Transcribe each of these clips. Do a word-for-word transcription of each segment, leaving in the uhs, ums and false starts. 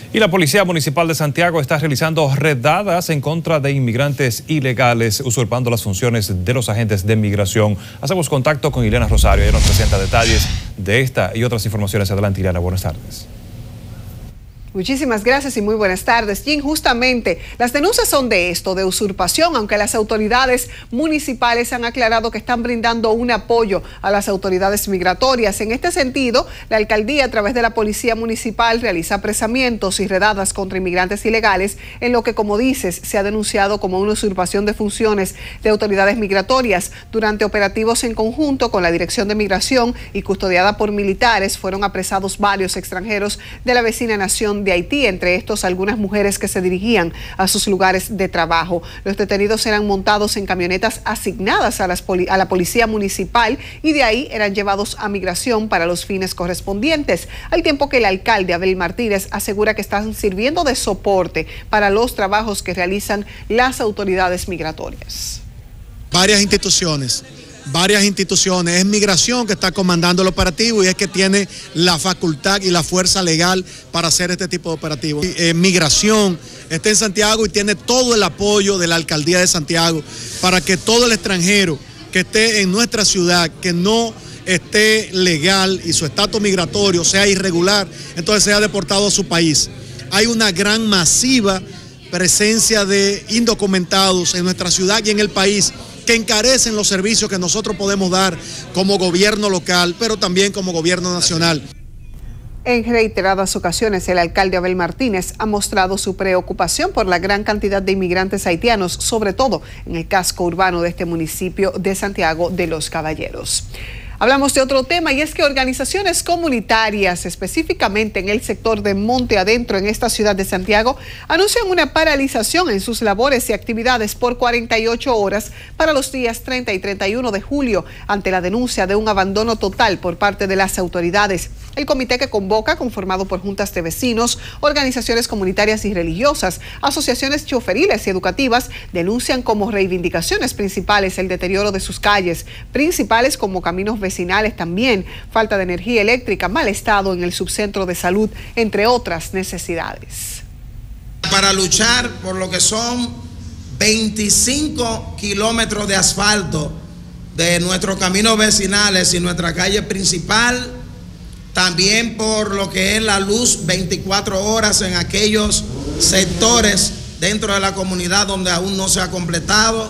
Y la Policía Municipal de Santiago está realizando redadas en contra de inmigrantes ilegales, usurpando las funciones de los agentes de migración. Hacemos contacto con Ileana Rosario, ella nos presenta detalles de esta y otras informaciones. Adelante, Ileana, buenas tardes. Muchísimas gracias y muy buenas tardes. Jim, justamente las denuncias son de esto, de usurpación, aunque las autoridades municipales han aclarado que están brindando un apoyo a las autoridades migratorias. En este sentido, la alcaldía a través de la Policía Municipal realiza apresamientos y redadas contra inmigrantes ilegales, en lo que, como dices, se ha denunciado como una usurpación de funciones de autoridades migratorias. Durante operativos en conjunto con la Dirección de Migración y custodiada por militares, fueron apresados varios extranjeros de la vecina nación de Haití, entre estos algunas mujeres que se dirigían a sus lugares de trabajo. Los detenidos eran montados en camionetas asignadas a, las poli a la policía municipal y de ahí eran llevados a migración para los fines correspondientes, al tiempo que el alcalde Abel Martínez asegura que están sirviendo de soporte para los trabajos que realizan las autoridades migratorias. Varias instituciones. Varias instituciones, es Migración que está comandando el operativo y es que tiene la facultad y la fuerza legal para hacer este tipo de operativos. Eh, Migración está en Santiago y tiene todo el apoyo de la Alcaldía de Santiago para que todo el extranjero que esté en nuestra ciudad, que no esté legal y su estatus migratorio sea irregular, entonces sea deportado a su país. Hay una gran masiva presencia de indocumentados en nuestra ciudad y en el país, que encarecen los servicios que nosotros podemos dar como gobierno local, pero también como gobierno nacional. En reiteradas ocasiones, el alcalde Abel Martínez ha mostrado su preocupación por la gran cantidad de inmigrantes haitianos, sobre todo en el casco urbano de este municipio de Santiago de los Caballeros. Hablamos de otro tema y es que organizaciones comunitarias, específicamente en el sector de Monte Adentro en esta ciudad de Santiago, anuncian una paralización en sus labores y actividades por cuarenta y ocho horas para los días treinta y treinta y uno de julio, ante la denuncia de un abandono total por parte de las autoridades. El comité que convoca, conformado por juntas de vecinos, organizaciones comunitarias y religiosas, asociaciones choferiles y educativas, denuncian como reivindicaciones principales el deterioro de sus calles, principales como caminos vecinales también, falta de energía eléctrica, mal estado en el subcentro de salud, entre otras necesidades. Para luchar por lo que son veinticinco kilómetros de asfalto de nuestros caminos vecinales y nuestra calle principal, también por lo que es la luz veinticuatro horas en aquellos sectores dentro de la comunidad donde aún no se ha completado,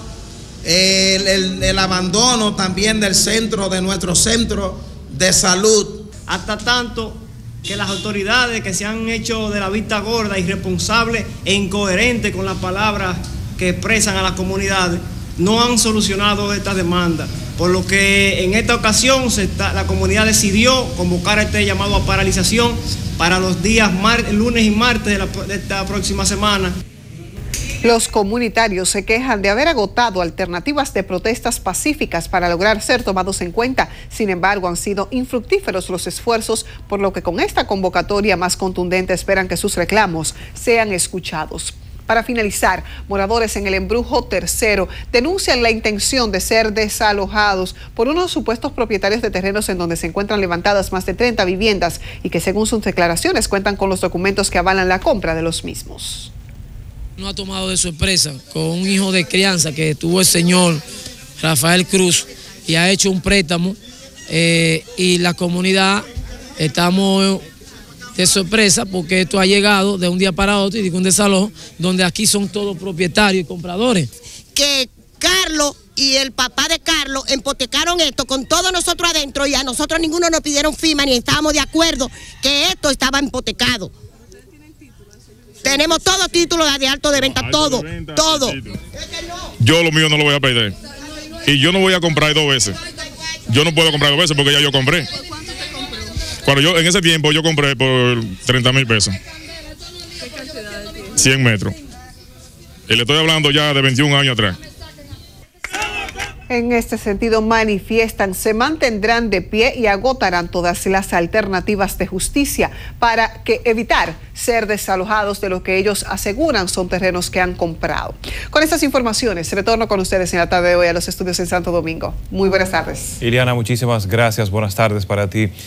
el, el, el abandono también del centro, de nuestro centro de salud. Hasta tanto que las autoridades que se han hecho de la vista gorda, irresponsables e incoherentes con las palabras que expresan a las comunidades, no han solucionado esta demanda, por lo que en esta ocasión se está, la comunidad decidió convocar este llamado a paralización para los días mar, lunes y martes de, la, de esta próxima semana. Los comunitarios se quejan de haber agotado alternativas de protestas pacíficas para lograr ser tomados en cuenta. Sin embargo, han sido infructíferos los esfuerzos, por lo que con esta convocatoria más contundente esperan que sus reclamos sean escuchados. Para finalizar, moradores en el Embrujo Tercero denuncian la intención de ser desalojados por unos supuestos propietarios de terrenos en donde se encuentran levantadas más de treinta viviendas y que, según sus declaraciones, cuentan con los documentos que avalan la compra de los mismos. No ha tomado de sorpresa con un hijo de crianza que tuvo el señor Rafael Cruz y ha hecho un préstamo eh, y la comunidad estamos de sorpresa porque esto ha llegado de un día para otro y de un desalojo donde aquí son todos propietarios y compradores. Que Carlos y el papá de Carlos empotecaron esto con todos nosotros adentro y a nosotros ninguno nos pidieron firma ni estábamos de acuerdo que esto estaba hipotecado. Tenemos todos títulos de alto de venta, todo, de venta, todo. Yo lo mío no lo voy a perder. Y yo no voy a comprar dos veces. Yo no puedo comprar dos veces porque ya yo compré. Cuando yo, en ese tiempo yo compré por treinta mil pesos. cien metros. Y le estoy hablando ya de veintiún años atrás. En este sentido, manifiestan, se mantendrán de pie y agotarán todas las alternativas de justicia para que evitar ser desalojados de lo que ellos aseguran son terrenos que han comprado. Con estas informaciones, retorno con ustedes en la tarde de hoy a los estudios en Santo Domingo. Muy buenas tardes. Ileana, muchísimas gracias. Buenas tardes para ti.